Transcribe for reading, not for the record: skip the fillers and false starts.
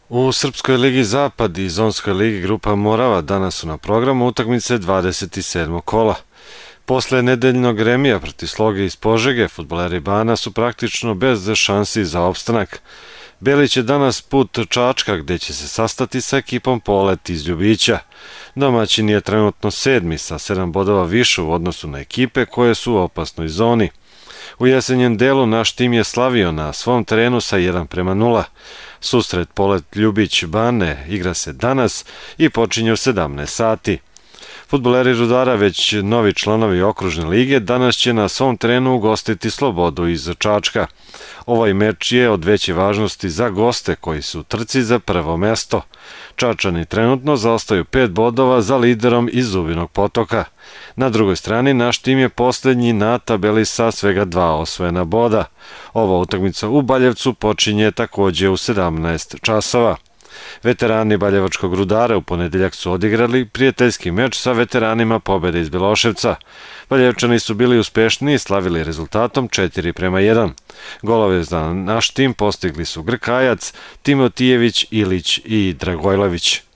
U Srpskoj ligi Zapad i Zonskoj ligi Grupa Morava danas su na programu utakmice 27. kola. Posle nedeljnog remija protiv Sloge iz Požege, fudbaleri Bana su praktično bez šansi za opstanak. Beli će danas put Čačka gde će se sastati sa ekipom Polet iz Ljubića. Domaćin je trenutno 7. sa 7 bodova više u odnosu na ekipe koje su u opasnoj zoni. U jesenjem delu naš tim je slavio na svom terenu sa 1:0. Susret Polet Ljubić Bane igra se danas i počinje u 17 sati. Fudbaleri Rudara, već novi članovi okružne lige, danas će na svom terenu ugostiti Slobodu iz Čačka. Ovaj meč je od veće važnosti za goste koji su u trci za prvo mesto. Čačani trenutno zaostaju 5 bodova za liderom iz Zubinog Potoka. Na drugoj strani naš tim je poslednji na tabeli sa svega 2 osvojena boda. Ova utakmica u Baljevcu počinje takođe u 17 časova. Veterani Baljevačkog Rudara u ponedeljak su odigrali prijateljski meč sa veteranima Pobede iz Beloševca. Baljevčani su bili uspešniji i slavili rezultatom 4:1. Golove za naš tim postigli su Grkajac, Timotijević, Ilić i Dragojlović.